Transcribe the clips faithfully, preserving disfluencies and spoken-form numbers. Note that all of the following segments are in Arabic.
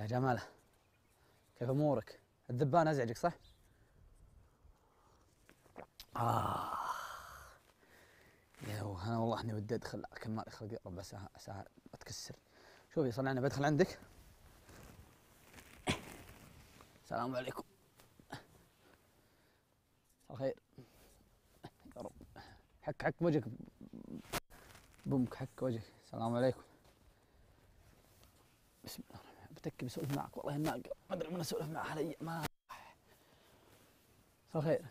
يا جماله، كيف امورك؟ الذبان ازعجك صح؟ آه يا هو انا والله اني ودي ادخل لكن ما خلقي ربع ساعة ساعة اتكسر. شوفي صنعنا بدخل عندك. السلام عليكم. الخير يا رب. حك حك وجهك بومك، حك وجهك. السلام عليكم. بسم الله الرحمن الرحيم. بتكي بسولف معك والله الناقة ما ادري من اسولف معها علي ما. الخير.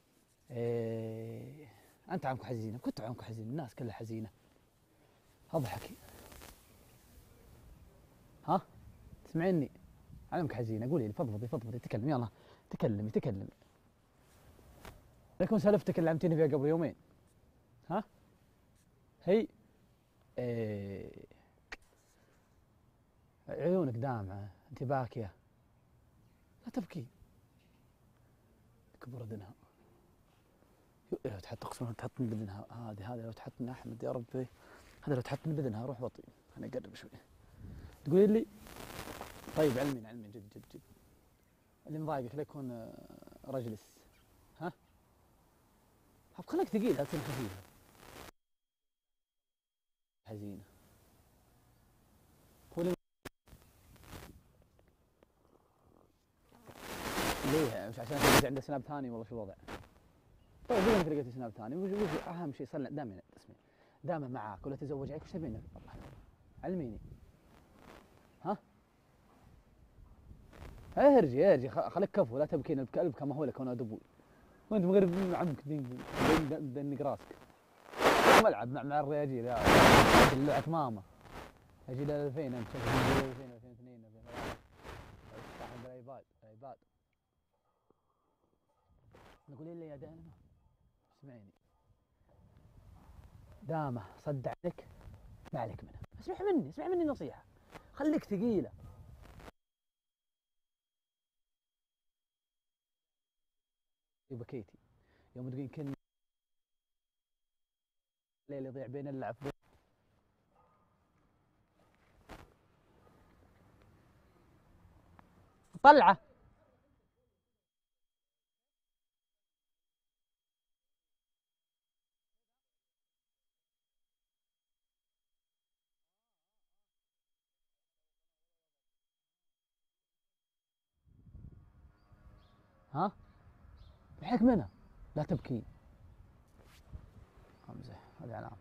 إيه انت عمك حزينه، كنت عمك حزين، الناس كلها حزينه. اضحكي. ها تسمعيني؟ عمك حزينه، قولي لي فضفضي فضفضي، تكلمي يلا تكلمي تكلمي. لكن سالفتك اللي عمتيني فيها قبل يومين. ها هي إيه... عيونك دامعه، انت باكيه. لا تبكي. كبر اذنها. لو تحط اقسم تحط من باذنها هذه هذه لو تحط من احمد يا ربي، هذا لو تحط من باذنها روح بطيء. انا اقرب شوي. تقولي لي طيب علمين علمين جد جد جد. اللي مضايقك لا يكون رجلس. ها خليك ثقيل لا تصير خفيفه. حزينه. قولي ليه؟ مش عشان تلقى عندك سناب ثاني والله شو الوضع؟ طيب بما انك لقيت سناب ثاني وش وش اهم شيء صار دائما اسمي دائما معاك ولا تزوج عليك وش تبين؟ علميني. ها؟ ارجي ارجي خليك كفو لا تبكين الكلب كما هو لك وانا ابوي. وانت مغرب عمك دنق راسك. ملعب مع مع الرياجيل يا دلوعة ماما. اجي ل ألفين انت ألفين ألفين واثنين ألفين وثلاثة تستحمل بالايباد الايباد. نقول لي يا دامه اسمعيني. دامه صد عليك ما عليك منها. اسمع مني اسمع مني نصيحه. خليك ثقيله. بكيتي يوم تقولين كن الليل يضيع بين اللعب. طلعه. ها محك منها لا تبكين. امزح هذه علامه.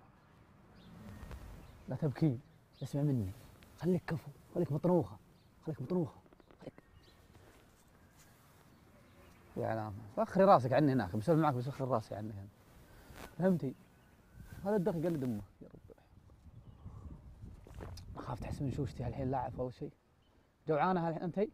لا تبكين. اسمع مني. خليك كفو خليك مطروخه خليك مطروخه خليك يا علامه. وخري راسك عني هناك بسولف معك بس وخري راسي عني هنا. فهمتي؟ هذا الدخل قلد امه يا رب. اخاف تحس من شوشتي الحين لاعب اول شيء. جوعانه الحين انت؟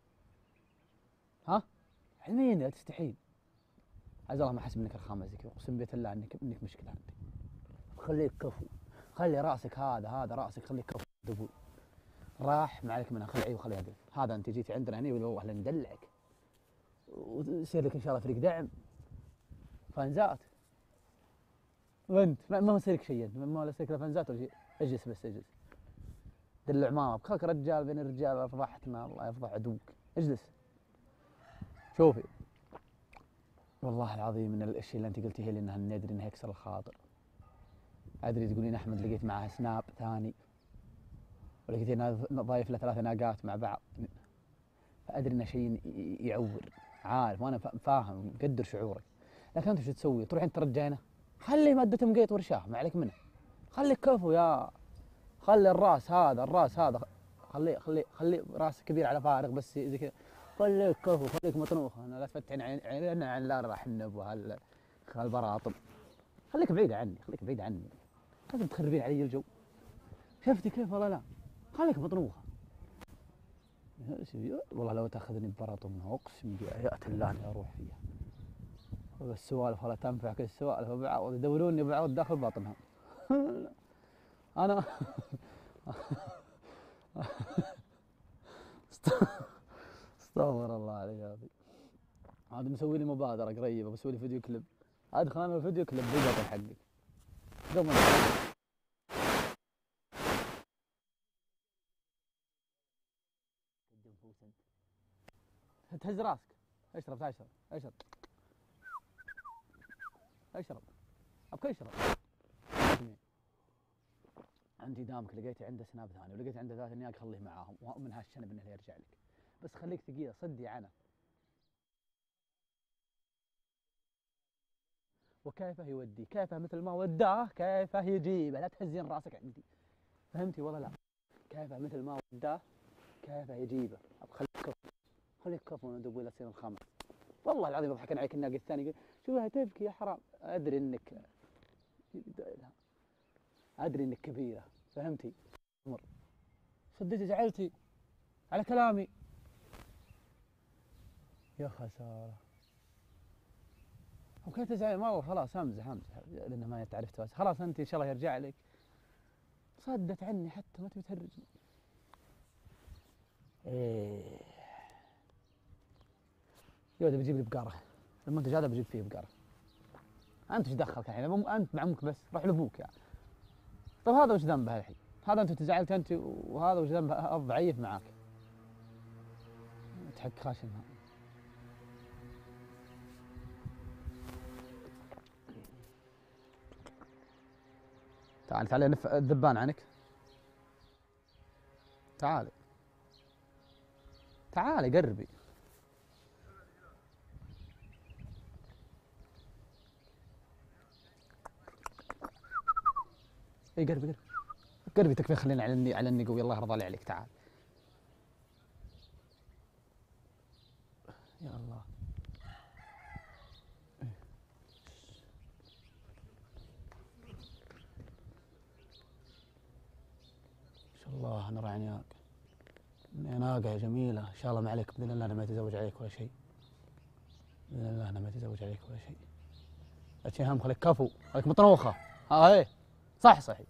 ها؟ علميني لا تستحين. عز الله ما احس منك الخامه زي كذا اقسم بالله انك انك مشكله عندي. خليك كفو. خلي راسك هذا هذا راسك خليك كفو دبو. راح ما عليك منها خلعي وخلي هذا. هذا انت جيتي عندنا هنا والله ندلعك. ويصير لك ان شاء الله فريق دعم. فانزات. وانت ما يصير لك شيء ما يصير لك فانزات ولا شيء. اجلس بس اجلس. دلع ماما بخلك رجال بين الرجال فضحتنا الله يفضح عدوك. اجلس. شوفي والله العظيم من الاشياء اللي انت قلتيها لي انها ندري انها يكسر الخاطر. ادري تقولين احمد لقيت معها سناب ثاني ولقيتين ضايف له ثلاث ناقات مع بعض. فادري انه شيء يعور عارف وانا فاهم مقدر شعورك. لكن انت شو تسوي؟ تروح انت ترجعينه. خلي مادة مقيط ورشاه ما عليك منه. خليك كفو يا خلي الراس هذا الراس هذا خليه خليه خليه راسك كبير على فارغ بس زي كذا. خليك كفو خليك مطنوخ. انا لا تفتحين عيننا عن لا راح النبوه هالبراطم. خليك بعيده عني خليك بعيده عني. لازم تخربين علي الجو. شفتي كيف والله لا. خليك مطنوخه. والله لو تاخذني ببراطمها اقسم بآيات الله اني اروح فيها. والسوالف ولا تنفع كل السوالف وبعض يدوروني بعض داخل بطنها. انا استغفر الله علي هذه. هذا مسوي لي مبادره قريبه بسوي لي فيديو كليب. ادخل انا الفيديو كليب بالبطن حقك. قبل منفوس انت. تهز راسك. اشرب تعال اشرب اشرب اشرب ابك اشرب. عندي دامك لقيتي عنده سناب ثاني ولقيت عنده ذات اني اخليه معاهم ومن هالشنب انه يرجع لك. بس خليك ثقيله صدي عنه. وكيفه يودي كيفه مثل ما وداه كيفه يجيبه. لا تهزين راسك عندي. فهمتي ولا لا؟ كيفه مثل ما وداه كيفه يجيبه. خليك كفو خليك كفو من دبوي لا تصير الخامس. والله العظيم يضحكون عليك الناقة الثاني يقول شوفها تبكي يا حرام. ادري انك ادري انك كبيره. فهمتي؟ عمر صدقتي زعلتي على كلامي. يا خساره. وكيف تزعل والله خلاص امزح امزح لانه ما تعرف توازن. خلاص انت ان شاء الله يرجع لك. صدت عني حتى ما تبي تهرجني. ايه يا بجيب لي بقره. المنتج هذا بجيب فيه بقره. انت ايش دخلك الحين؟ انت مع امك بس روح لابوك يعني. طيب هذا وش ذنبه الحين؟ هذا انت تزعلت انت وهذا وش ذنبه الضعيف معاك؟ تحك خاشمها. تعال تعال نف الذبان عنك. تعالي تعالي قربي. اي قربي قربي قربي تكفي. خلينا على اني على اني قوي. الله يرضى عليك. تعال يا الله. ما شاء الله انا رعنياك. يا ناقة يا جميلة ان شاء الله ما عليك باذن الله انا ما اتزوج عليك ولا شيء. باذن الله انا ما اتزوج عليك ولا شيء. لا تشيل هم خليك كفو خليك مطروخة. ها ايه صح صحي.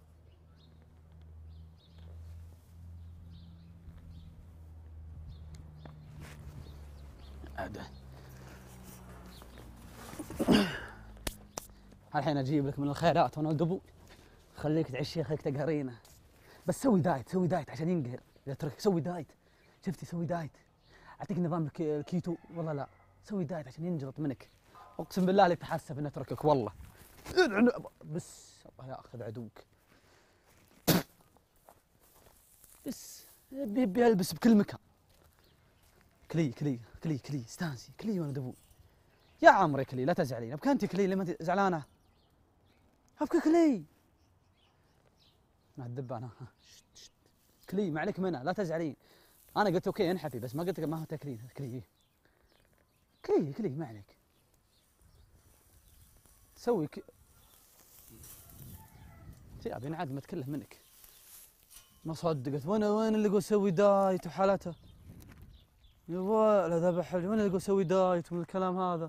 الحين اجيب لك من الخيرات وانا القبول. خليك تعيش خليك تقهرينه. بس سوي دايت سوي دايت عشان ينقهر. اذا ترك سوي دايت. شفتي سوي دايت. اعطيك نظام الكيتو والله لا. سوي دايت عشان ينجلط منك. اقسم بالله لك تحسف انه اتركك والله. بس الله ياخذ عدوك. بس يبي البس بكل مكان. كلي كلي كلي كلي استانسي كلي وانا دبو. يا عمري كلي لا تزعلين. ابكى انت كلي لما انت زعلانه. ابكى كلي. مع الدبانه كلي ما عليك منها لا تزعلين. انا قلت اوكي انحفي بس ما قلت ما هو تكلين. كلي كلي كلي ما عليك. سوي ك... ابي انعاد ما تكله منك. ما صدقت. وين وين اللي يقول سوي دايت وحالته. يا ولا ذبح. وين اللي يقول سوي دايت ومن الكلام هذا.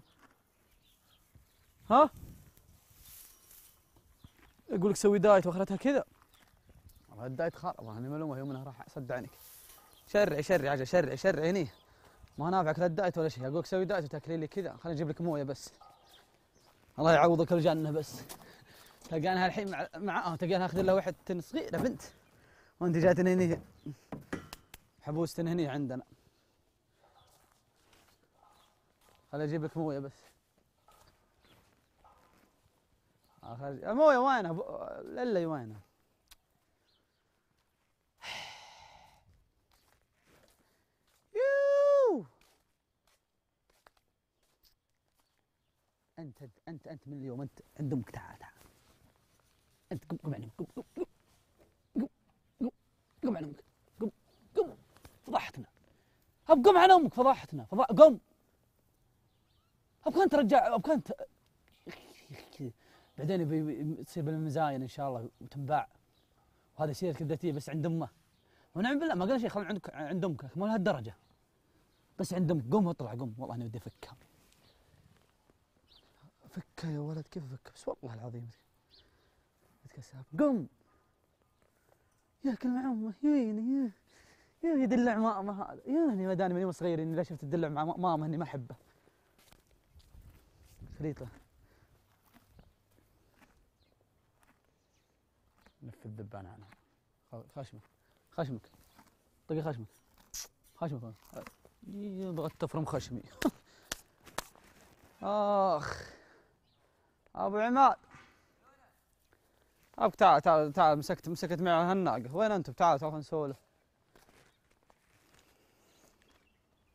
ها يقول لك سوي دايت واخرتها كذا. والله الدايت خرب. انا معلومه يومنا راح اسد عنك. شرعي شرعي عجل شرعي شرعي هني ما نافعك لا الدايت ولا شيء. اقول لك سوي دايت وتاكلين لي كذا. خليني اجيب لك مويه بس. الله يعوضك الجنه بس. تلقانها الحين مع معاه تلقانها اخذ لها واحد صغيره بنت وانت جاتني هني حبوستن هني عندنا. خليني اجيب لك مويه بس. مويه وينها للا وينها. انت انت انت من اليوم انت عند امك. تعال تعال انت قم قم عن امك. قم قم قم قم قم عن امك. قم قم فضحتنا. اب قم عن امك فضحتنا. فضح قم. ابغى انت رجع ابغى انت. بعدين تصير بالمزاين ان شاء الله وتنباع. وهذا سيرة كبدتيه بس عند امه. ونعم بالله ما قال شيء. خل عندك عند امك مو لهالدرجه. بس عند امك. قم واطلع قم. والله اني ودي افكها. فكها يا ولد كيف افكها بس والله العظيم. يتكسف. قم ياكل مع امه. يا يا يدلع ماما هذا. يا اني ما داني من يوم صغير اني لا شفت تدلع مع ماما اني ما احبه. خليطه. لف الذبان عنها. خشمك خشمك طقي خشمك خشمي بغيت تفرم خشمي. اخ ابو عماد، ابك تعال تعال تعال، مسكت مسكت معي هالناقه، وين انتم؟ تعال تعال نسولف.